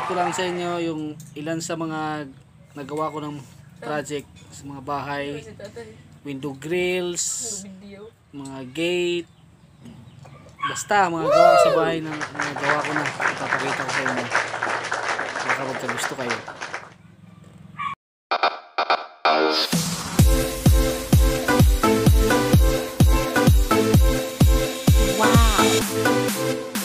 ko lang sa inyo yung ilan sa mga nagawa ko ng project sa mga bahay, window grills, mga gate, basta mga gawa ko sa bahay na nagawa ko na, ipapakita ko sa inyo baka magkagusto kayo. Wow.